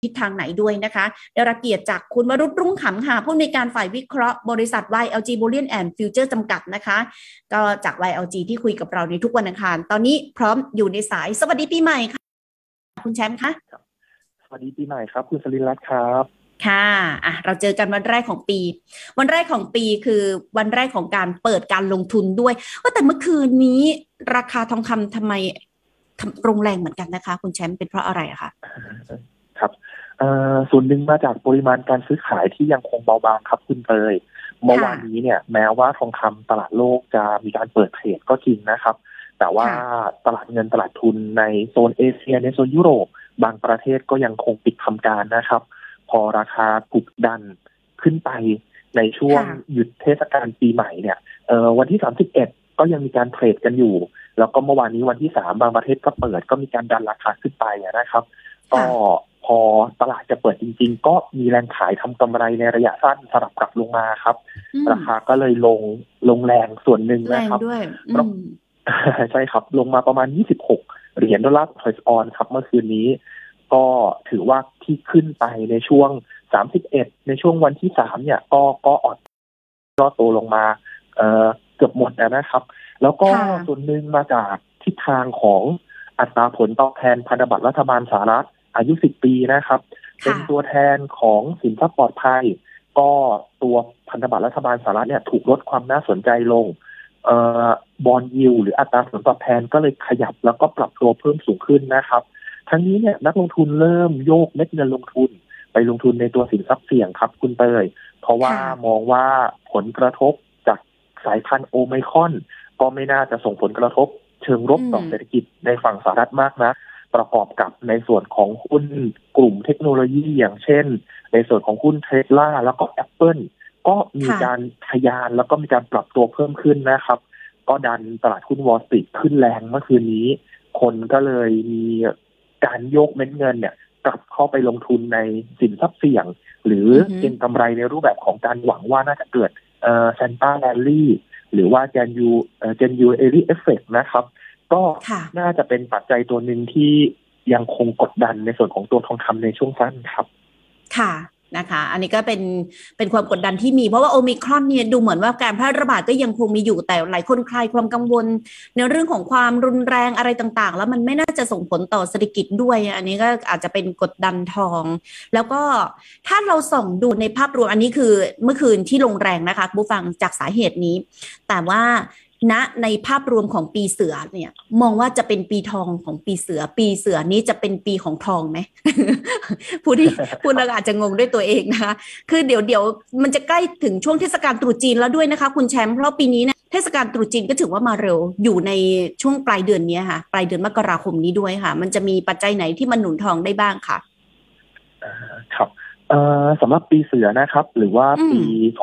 ทิศทางไหนด้วยนะคะได้รับเกียรติจากคุณวรุษรุ่งขำค่ะผู้อำนวยการฝ่ายวิเคราะห์บริษัท YLG Bullion and Future จำกัดนะคะก็จาก YLG ที่คุยกับเราในทุกวันอังคารตอนนี้พร้อมอยู่ในสายสวัสดีปีใหม่ค่ะคุณแชมป์คะสวัสดีปีใหม่ครับคุณสลินรัตน์ครับค่ะเราเจอกันวันแรกของปีวันแรกของปีคือวันแรกของการเปิดการลงทุนด้วยแต่เมื่อคืนนี้ราคาทองคำทำไมลงแรงเหมือนกันนะคะคุณแชมป์เป็นเพราะอะไรคะครับส่วนหนึ่งมาจากปริมาณการซื้อขายที่ยังคงเบาบางครับคุณเตยเมื่อวานนี้เนี่ยแม้ว่าทองคำตลาดโลกจะมีการเปิดเทรดก็จริงนะครับแต่ว่าตลาดเงินตลาดทุนในโซนเอเชียในโซนยุโรปบางประเทศก็ยังคงปิดทำการนะครับพอราคาถูกดันขึ้นไปในช่วงหยุดเทศกาลปีใหม่เนี่ยวันที่31ก็ยังมีการเทรดกันอยู่แล้วก็เมื่อวานนี้วันที่3บางประเทศก็เปิดก็มีการดันราคาขึ้นไปนะครับก็พอตลาดจะเปิดจริงๆก็มีแรงขายทำกำไรในระยะสั้นสลับกลับลงมาครับราคาก็เลยลงแรงส่วนหนึ่งนะครับใช่ครับลงมาประมาณ26 เหรียญดอลลาร์ต่อออนซ์ครับเมื่อคืนนี้ก็ถือว่าที่ขึ้นไปในช่วง31ในช่วงวันที่3เนี่ยก็อ่อนตัวลงมาเกือบหมดนะครับแล้วก็ส่วนหนึ่งมาจากทิศทางของอัตราผลตอบแทนพันธบัตรรัฐบาลสหรัฐอายุ10 ปีนะครับเป็นตัวแทนของสินทรัพย์ปลอดภัยก็ตัวพันธบัตรรัฐบาลสหรัฐเนี่ยถูกลดความน่าสนใจลงบอนด์ยิลด์หรืออัตราผลตอบแทนก็เลยขยับแล้วก็ปรับตัวเพิ่มสูงขึ้นนะครับทั้งนี้เนี่ยนักลงทุนเริ่มโยกเม็ดเงินลงทุนไปลงทุนในตัวสินทรัพย์เสี่ยงครับคุณเตยเพราะว่ามองว่าผลกระทบจากสายพันธุ์โอไมครอนก็ไม่น่าจะส่งผลกระทบเชิงลบต่อเศรษฐกิจในฝั่งสหรัฐมากนะประกอบกับในส่วนของหุ้นกลุ่มเทคโนโลยีอย่างเช่นในส่วนของหุ้นเทสลาแล้วก็ Apple ก็มีการทะยานแล้วก็มีการปรับตัวเพิ่มขึ้นนะครับก็ดันตลาดหุ้นวอลล์สตรีทขึ้นแรงเมื่อคืนนี้คนก็เลยมีการโยกเม็ดเงินเนี่ยกลับเข้าไปลงทุนในสินทรัพย์เสี่ยงหรือเก็งกำไรในรูปแบบของการหวังว่าน่าจะเกิดซานต้าแรลลี่หรือว่าเจนยูเอรี่เอฟเฟกต์นะครับก็น่าจะเป็นปัจจัยตัวหนึ่งที่ยังคงกดดันในส่วนของตัวทองคำในช่วงสั้นครับค่ะนะคะอันนี้ก็เป็นความกดดันที่มีเพราะว่าโอมิครอนเนี่ยดูเหมือนว่าการแพร่ระบาดก็ยังคงมีอยู่แต่หลายคนคลายความกังวลในเรื่องของความรุนแรงอะไรต่างๆแล้วมันไม่น่าจะส่งผลต่อเศรษฐกิจด้วยอันนี้ก็อาจจะเป็นกดดันทองแล้วก็ถ้าเราส่องดูในภาพรวมอันนี้คือเมื่อคืนที่ลงแรงนะคะผู้ฟังจากสาเหตุนี้แต่ว่าในภาพรวมของปีเสือเนี่ยมองว่าจะเป็นปีทองของปีเสือนี้จะเป็นปีของทองไหม พูดแล้วอาจจะงงด้วยตัวเองนะคะคือเดี๋ยวมันจะใกล้ถึงช่วงเทศกาลตรุษจีนแล้วด้วยนะคะคุณแชมป์เพราะปีนี้เนี่ยเทศกาลตรุษจีนก็ถือว่ามาเร็วอยู่ในช่วงปลายเดือนนี้ค่ะปลายเดือนมกราคมนี้ด้วยค่ะมันจะมีปัจจัยไหนที่มันหนุนทองได้บ้างคะครับสำหรับปีเสือนะครับหรือว่าปี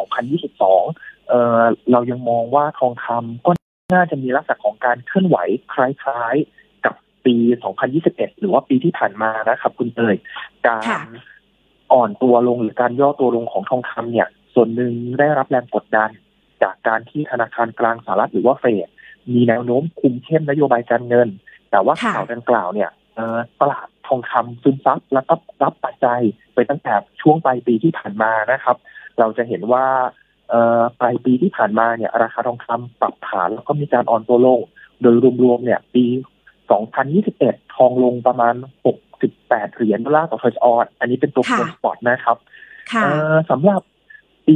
2022เรายังมองว่าทองคำก็น่าจะมีลักษณะของการเคลื่อนไหวคล้ายๆกับปี2021หรือว่าปีที่ผ่านมานะครับคุณเตยการอ่อนตัวลงหรือการย่อตัวลงของทองคำเนี่ยส่วนหนึ่งได้รับแรงกดดันจากการที่ธนาคารกลางสหรัฐหรือว่าเฟดมีแนวโน้มคุมเข้มนโยบายการเงินแต่ว่าข่าวดังกล่าวเนี่ยตลาดทองคำซึมซับและก็รับปัจจัยไปตั้งแต่ช่วงปลายปีที่ผ่านมานะครับเราจะเห็นว่าปลายปีที่ผ่านมาเนี่ยราคาทองคำปรับฐานแล้วก็มีการอ่อนตัวลงโดยรวมๆเนี่ยปี2021ทองลงประมาณ68 เหรียญดอลลาร์ต่อออนซ์อันนี้เป็นตัวสปอตนะครับสำหรับปี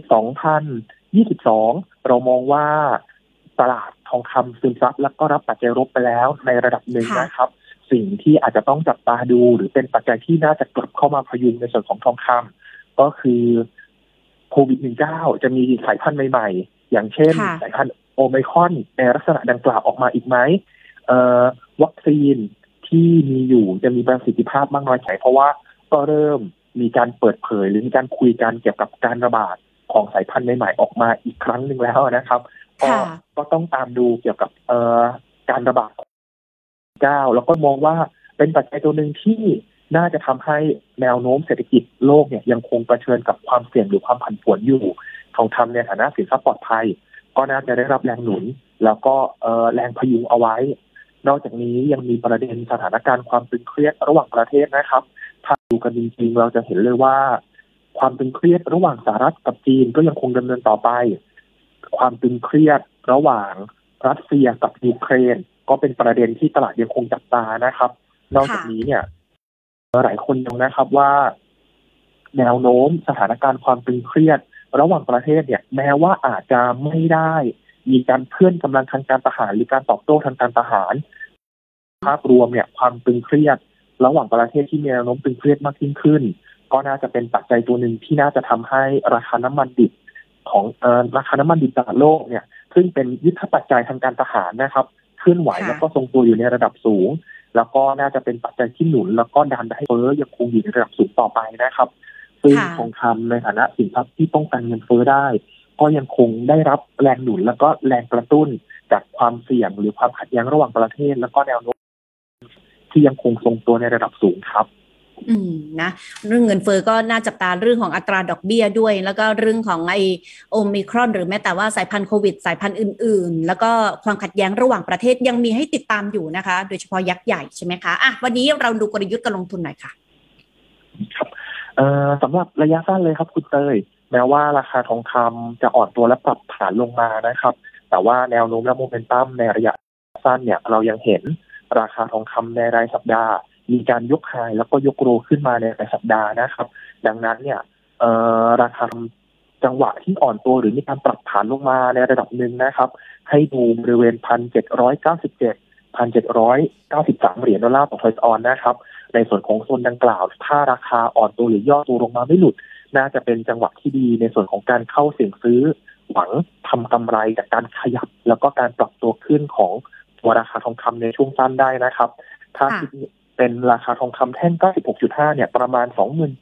2022เรามองว่าตลาดทองคำซึมซับแล้วก็รับปัจจัยลบไปแล้วในระดับหนึ่งนะครับสิ่งที่อาจจะต้องจับตาดูหรือเป็นปัจจัยที่น่าจะกลับเข้ามาพยุงในส่วนของทองคำก็คือโควิด-19 จะมีสายพันธุ์ใหม่ๆอย่างเช่นสายพันธุ์โอไมครอนในลักษณะดังกล่าวออกมาอีกไหมวัคซีนที่มีอยู่จะมีประสิทธิภาพมากน้อยแค่ไหนเพราะว่าก็เริ่มมีการเปิดเผยหรือมีการคุยกันเกี่ยวกับการระบาดของสายพันธุ์ใหม่ๆออกมาอีกครั้งหนึ่งแล้วนะครับก็ต้องตามดูเกี่ยวกับการระบาด-19 แล้วก็มองว่าเป็นปัจจัยตัวหนึ่งที่น่าจะทำให้แนวโน้มเศรษฐกิจโลกเนี่ยยังคงเผชิญกับความเสี่ยงหรือความผันผวนอยู่ทองคำในฐานะสินทรัพย์ปลอดภัยก็น่าจะได้รับแรงหนุนแล้วก็แรงพยุงเอาไว้นอกจากนี้ยังมีประเด็นสถานการณ์ความตึงเครียดระหว่างประเทศนะครับถ้าดูกันจริงๆเราจะเห็นเลยว่าความตึงเครียดระหว่างสหรัฐกับจีนก็ยังคงดำเนินต่อไปความตึงเครียดระหว่างรัสเซียกับยูเครนก็เป็นประเด็นที่ตลาดยังคงจับตานะครับนอกจากนี้เนี่ยหลายคนยังนะครับว่าแนวโน้มสถานการณ์ความตึงเครียดระหว่างประเทศเนี่ยแม้ว่าอาจจะไม่ได้มีการเพื่อนกำลังทางการทหารหรือการตอบโต้ทางการทหารภาพรวมเนี่ยความตึงเครียดระหว่างประเทศที่มีแนวโน้มตึงเครียดมากยิ่งขึ้นก็น่าจะเป็นปัจจัยตัวหนึ่งที่น่าจะทำให้ราคาน้ำมันดิบของราคาน้ำมันดิบตลาดโลกเนี่ยซึ่งเป็นยุทธปัจจัยทางการทหารนะครับเคลื่อนไหวแล้วก็ทรงตัวอยู่ในระดับสูงแล้วก็น่าจะเป็นปัจจัยที่หนุนแล้วก็ดันให้เฟ้อยังคงอยู่ในระดับสูงต่อไปนะครับซึ่งทองคำในฐานะสินทรัพย์ที่ป้องกันเงินเฟ้อได้ก็ยังคงได้รับแรงหนุนแล้วก็แรงกระตุ้นจากความเสี่ยงหรือความขัดแย้งระหว่างประเทศแล้วก็แนวโน้มที่ยังคงทรงตัวในระดับสูงครับนะเรื่องเงินเฟ้อก็น่าจับตาเรื่องของอัตราดอกเบี้ยด้วยแล้วก็เรื่องของไอโอมิครอนหรือแม้แต่ว่าสายพันธุ์โควิดสายพันธุ์อื่นๆแล้วก็ความขัดแย้งระหว่างประเทศยังมีให้ติดตามอยู่นะคะโดยเฉพาะยักษ์ใหญ่ใช่ไหมคะวันนี้เราดูกลยุทธ์การลงทุนหน่อยค่ะครับสำหรับระยะสั้นเลยครับคุณเตยแม้ว่าราคาทองคำจะอ่อนตัวและปรับฐานลงมานะครับแต่ว่าแนวโน้มและโมเมนตัมในระยะสั้นเนี่ยเรายังเห็นราคาทองคำในรายสัปดาห์มีการยกไฮแล้วก็ยกโลขึ้นมาในรายสัปดาห์นะครับดังนั้นเนี่ยราคาจังหวะที่อ่อนตัวหรือมีการปรับฐานลงมาในระดับหนึ่งนะครับให้ดูบริเวณ 1,797 1,793 เหรียญดอลลาร์ต่อทอยส์ออนนะครับในส่วนของโซนดังกล่าวถ้าราคาอ่อนตัวหรือย่อตัวลงมาไม่หลุดน่าจะเป็นจังหวะที่ดีในส่วนของการเข้าเสี่ยงซื้อหวังทำกำไรจากการขยับแล้วก็การปรับตัวขึ้นของตัวราคาทองคำในช่วงสั้นได้นะครับถ้าเป็นราคาทองคำแท่ง 96.5 เนี่ยประมาณ 27,000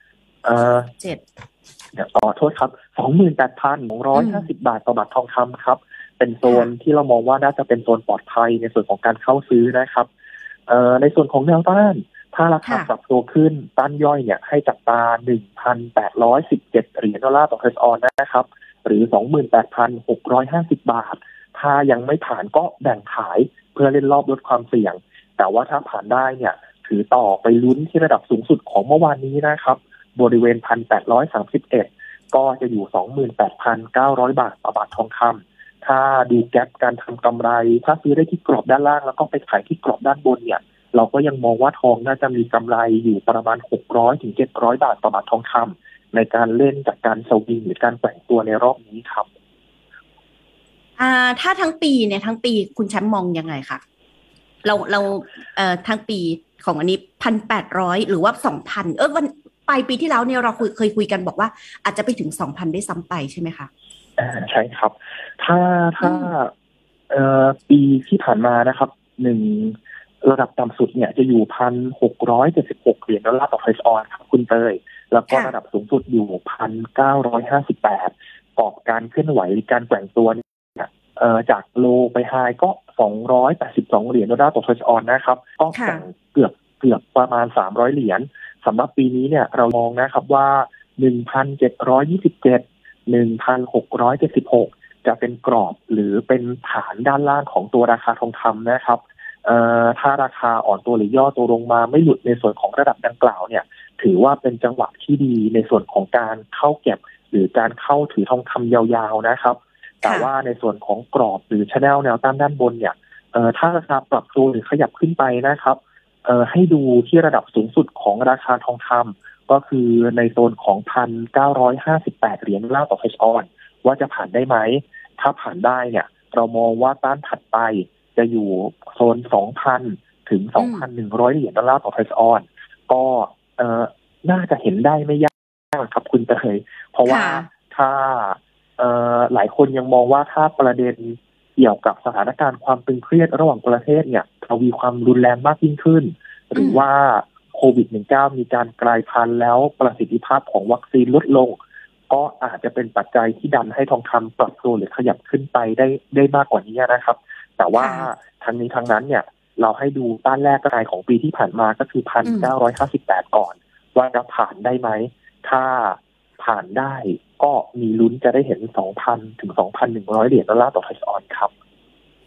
โทษครับ 28,150 บาทต่อบาททองคำครับเป็นโซนที่เรามองว่าน่าจะเป็นโซนปลอดภัยในส่วนของการเข้าซื้อนะครับในส่วนของแนวต้านถ้าราคาปรับตัวขึ้นต้านย่อยเนี่ยให้จับตา 1,817 เหรียญดอลลาร์ต่อทอยส์ออนนะครับหรือ 28,650 บาทถ้ายังไม่ผ่านก็แบ่งขายเพื่อเล่นรอบลดความเสี่ยงแต่ว่าถ้าผ่านได้เนี่ยถือต่อไปลุ้นที่ระดับสูงสุดของเมื่อวานนี้นะครับบริเวณ 1,831 ก็จะอยู่ 28,900 บาทต่อบาททองคำถ้าดูแกปการทำกำไรถ้าซื้อได้ที่กรอบด้านล่างแล้วก็ไปขายที่กรอบด้านบนเนี่ยเราก็ยังมองว่าทองน่าจะมีกำไรอยู่ประมาณ 600-700 บาทต่อบาททองคำในการเล่นจากการสวิงหรือการแกว่งตัวในรอบนี้ครับถ้าทั้งปีเนี่ยทั้งปีคุณแชมป์มองยังไงคะเราทั้งปีของอันนี้ 1,800 หรือว่า 2,000 วันปลายปีที่แล้วเนี่ยเราเคยคุยกันบอกว่าอาจจะไปถึง 2,000 ได้ซ้ำไปใช่ไหมคะใช่ครับถ้าปีที่ผ่านมานะครับระดับต่ำสุดเนี่ยจะอยู่ 1,676 เหรียญดอลลาร์ต่อทอยส์ออนครับคุณเตยแล้วก็ระดับสูงสุดอยู่ 1,958 กรอบการเคลื่อนไหวการแกว่งตัวจากโลไปไฮก็282 เหรียญดอลลาร์ต่อทอยส์ออนนะครับก็แข่งเกือบประมาณ300 เหรียญสำหรับปีนี้เนี่ยเรามองนะครับว่า 1,727 1,676 จะเป็นกรอบหรือเป็นฐานด้านล่างของตัวราคาทองคำนะครับถ้าราคาอ่อนตัวหรือย่อตัวลงมาไม่หลุดในส่วนของระดับดังกล่าวเนี่ยถือว่าเป็นจังหวะที่ดีในส่วนของการเข้าเก็บหรือการเข้าถือทองคำยาวๆนะครับแต่ว่าในส่วนของกรอบหรือแนวต้านด้านบนเนี่ยถ้าราคาปรับตัวหรือขยับขึ้นไปนะครับให้ดูที่ระดับสูงสุดของราคาทองคำก็คือในโซนของ 1,958 เหรียญดอลลาร์ต่อทอยส์ออนว่าจะผ่านได้ไหมถ้าผ่านได้เนี่ยเรามองว่าต้านถัดไปจะอยู่โซน 2,000 ถึง 2,100 เหรียญดอลลาร์ต่อทอยส์ออนก็น่าจะเห็นได้ไม่ยากครับคุณเตยเพราะว่าถ้าหลายคนยังมองว่าถ้าประเด็นเกี่ยวกับสถานการณ์ความตึงเครียดระหว่างประเทศเนี่ยทวีความรุนแรงมากยิ่งขึ้นหรือว่าโควิด -19 มีการกลายพันธุ์แล้วประสิทธิภาพของวัคซีนลดลงก็อาจจะเป็นปัจจัยที่ดันให้ทองคำปรับตัวหรือขยับขึ้นไปได้มากกว่านี้นะครับแต่ว่าทั้งนี้ทั้งนั้นเนี่ยเราให้ดูต้านแรกของปีที่ผ่านมาก็คือ 1,958 ก่อนว่าจะผ่านได้ไหมถ้าผ่านได้ก็มีลุ้นจะได้เห็น 2,000 ถึง 2,100 เหรียญดอลลาร์ต่อทอยส์ออนครับ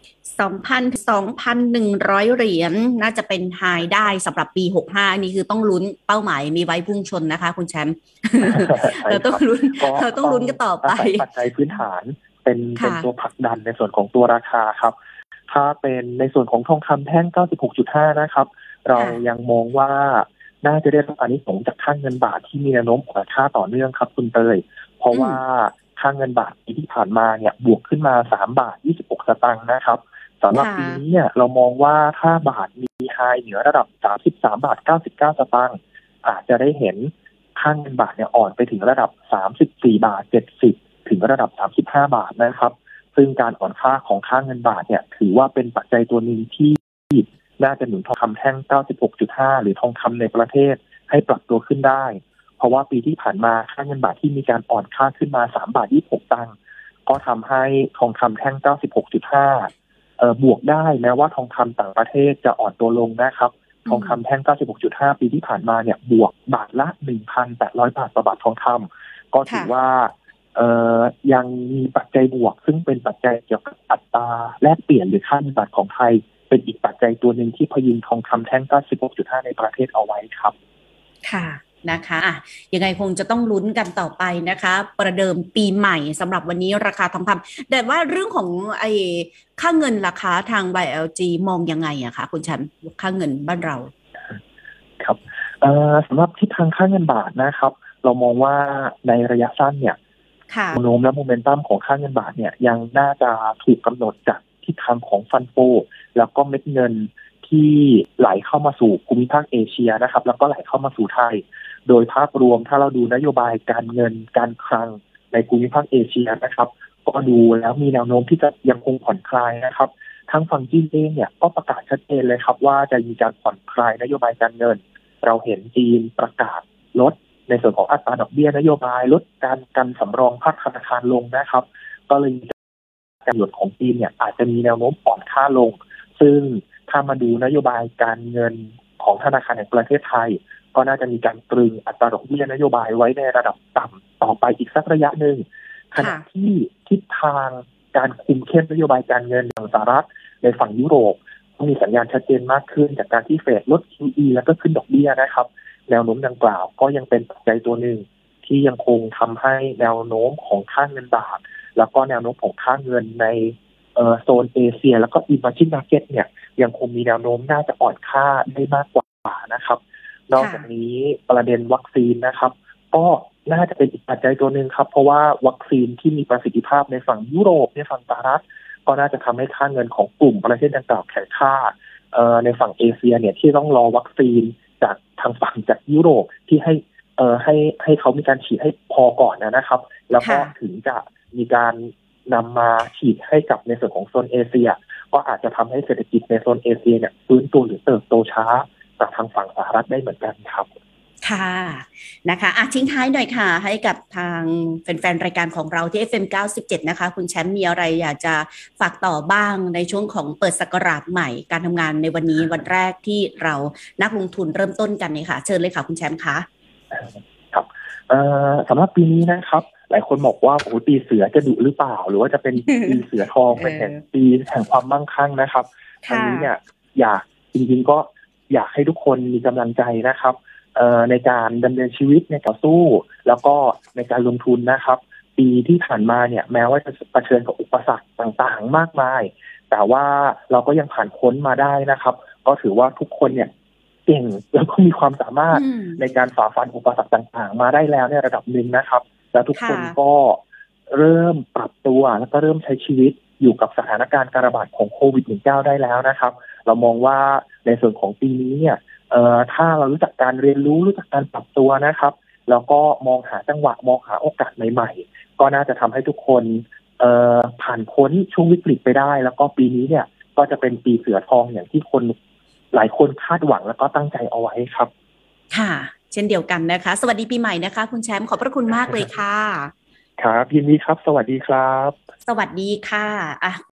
2,100 เหรียญน่าจะเป็นไฮได้สำหรับปี65นี่คือต้องลุ้นเป้าหมายมีไว้พุ่งชนนะคะคุณแชมป์ใช่เราครับต้องลุ้นก็เราต้องต้องลุ้นกันต่อไปอาศัยปัจจัยพื้นฐานเป็นค่ะตัวผลักดันในส่วนของตัวราคาครับถ้าเป็นในส่วนของทองคำแท่ง 96.5 นะครับเราค่ะยังมองว่าน่าจะได้รับอานิสงส์จากค่าเงินบาทที่มีแนวโน้มอ่อนค่าต่อเนื่องครับคุณเตยเพราะอืมว่าค่าเงินบาทปีที่ผ่านมาเนี่ยบวกขึ้นมา3.26 บาทนะครับสำหรับค่ะปีนี้เนี่ยเรามองว่าถ้าบาทมีไฮเหนือระดับ33.99 บาทอาจจะได้เห็นค่าเงินบาทเนี่ยอ่อนไปถึงระดับ34.70 บาทถึงระดับ35 บาทนะครับซึ่งการอ่อนค่าของค่าเงินบาทเนี่ยถือว่าเป็นปัจจัยตัวหนึ่งที่น่าจะหนุนทองคำแท่ง 96.5 หรือทองคำในประเทศให้ปรับตัวขึ้นได้เพราะว่าปีที่ผ่านมาค่าเงินบาทที่มีการอ่อนค่าขึ้นมา3.26 บาทก็ทำให้ทองคำแท่ง 96.5บวกได้แม้ว่าทองคำต่างประเทศจะอ่อนตัวลงนะครับทองคำแท่ง 96.5 ปีที่ผ่านมาเนี่ยบวกบาทละ 1,800 บาทต่อบาททองคำก็ถือค่ะว่ายังมีปัจจัยบวกซึ่งเป็นปัจจัยเกี่ยวกับอัตราแลกเปลี่ยนหรือค่าเงินบาทของไทยเป็นอีกปัจจัยตัวหนึ่งที่พยุงทองคำแท่ง 96.5 ในประเทศเอาไว้ครับค่ะนะคะยังไงคงจะต้องลุ้นกันต่อไปนะคะประเดิมปีใหม่สำหรับวันนี้ราคาทองคำแต่ว่าเรื่องของไอ้ค่าเงินราคาทาง YLG มองยังไงอะคะคุณแชมป์ค่าเงินบ้านเราครับสำหรับทิศทางค่าเงินบาทนะครับเรามองว่าในระยะสั้นเนี่ยค่ะแนวโน้มและโมเมนตัมของค่าเงินบาทเนี่ยยังน่าจะถูกกำหนดจากทิศทางของฟันโฟแล้วก็เม็ดเงินที่ไหลเข้ามาสู่ภูมิภาคเอเชียนะครับแล้วก็ไหลเข้ามาสู่ไทยโดยภาพรวมถ้าเราดูนโยบายการเงินการคลังในภูมิภาคเอเชียนะครับก็ดูแล้วมีแนวโน้มที่จะยังคงผ่อนคลายนะครับทางฝั่งจีนเองเนี่ยก็ประกาศชัดเจนเลยครับว่าจะมีการผ่อนคลายนโยบายการเงินเราเห็นจีนประกาศลดในส่วนของอัตราดอกเบี้ยนโยบายลดการกันสำรองภาคธนาคารลงนะครับก็เลยการหยดของจีนเนี่ยอาจจะมีแนวโน้มอ่อนค่าลงซึ่งถ้ามาดูนโยบายการเงินของธนาคารแห่งประเทศไทยก็น่าจะมีการตรึงอัตราดอกเบี้ยนโยบายไว้ในระดับต่ำต่อไปอีกสักระยะหนึ่งขณะที่ทิศทางการคุมเข้มนโยบายการเงินของสหรัฐในฝั่งยุโรปมีสัญญาณชัดเจนมากขึ้นจากการที่เฟดลด QE แล้วก็ขึ้นดอกเบี้ยนะครับแนวโน้มดังกล่าวก็ยังเป็นปัจจัยตัวหนึ่งที่ยังคงทำให้แนวโน้มของค่าเงินบาทแล้วก็แนวโน้มของค่าเงินในโซนเอเชียแล้วก็ Emerging Market เนี่ยยังคงมีแนวโน้มน่าจะอ่อนค่าได้มากกว่านะครับนอกจากนี้ประเด็นวัคซีนนะครับก็น่าจะเป็นอีกปัจจัยตัวหนึ่งครับเพราะว่าวัคซีนที่มีประสิทธิภาพในฝั่งยุโรปในฝั่งสหรัฐก็น่าจะทำให้ค่าเงินของกลุ่มประเทศดังกล่าวแข็งค่าในฝั่งเอเชียเนี่ยที่ต้องรอวัคซีนจากทางฝั่งจากยุโรปที่ให้เขามีการฉีดให้พอก่อนนะครับแล้วก็ถึงจะมีการนำมาฉีดให้กับในส่วนของโซนเอเชียก็อาจจะทำให้เศรษฐกิจในโซนเอเชียเนี่ยฟื้นตัวหรือเติบโตช้าจากทางฝั่งสหรัฐได้เหมือนกันครับค่ะนะคะทิ้งท้ายหน่อยค่ะให้กับทางแฟนๆรายการของเราที่ FM 97นะคะคุณแชมป์มีอะไรอยากจะฝากต่อบ้างในช่วงของเปิดศักราชใหม่การทำงานในวันนี้วันแรกที่เรานักลงทุนเริ่มต้นกันเนี่ยค่ะเชิญเลยค่ะคุณแชมป์คะครับสำหรับปีนี้นะครับหลายคนบอกว่าโอ้ปีเสือจะดุหรือเปล่าหรือว่าจะเป็นปีเสือทองเป็นปีแห่งความมั่งคั่งนะครับอันนี้เนี่ยจริงๆก็อยากให้ทุกคนมีกำลังใจนะครับในการดำเนินชีวิตในต่อสู้แล้วก็ในการลงทุนนะครับปีที่ผ่านมาเนี่ยแม้ว่าจะเผชิญกับอุปสรรคต่างๆมากมายแต่ว่าเราก็ยังผ่านพ้นมาได้นะครับก็ถือว่าทุกคนเนี่ยเก่งแล้วก็มีความสามารถในการฝ่าฟันอุปสรรคต่างๆมาได้แล้วในระดับหนึ่งนะครับแล้วทุกคนก็เริ่มปรับตัวแล้วก็เริ่มใช้ชีวิตอยู่กับสถานการณ์การระบาดของโควิด -19 ได้แล้วนะครับเรามองว่าในส่วนของปีนี้เนี่ยถ้าเรารู้จักการเรียนรู้รู้จักการปรับตัวนะครับแล้วก็มองหาจังหวะมองหาโอกาสใหม่ๆก็น่าจะทำให้ทุกคนผ่านพ้นช่วงวิกฤตไปได้แล้วก็ปีนี้เนี่ยก็จะเป็นปีเสือทองอย่างที่คนหลายคนคาดหวังแล้วก็ตั้งใจเอาไว้ครับค่ะเช่นเดียวกันนะคะสวัสดีปีใหม่นะคะคุณแชมป์ขอบพระคุณมากเลยค่ะครับยินดีครับสวัสดีครับสวัสดีค่ะ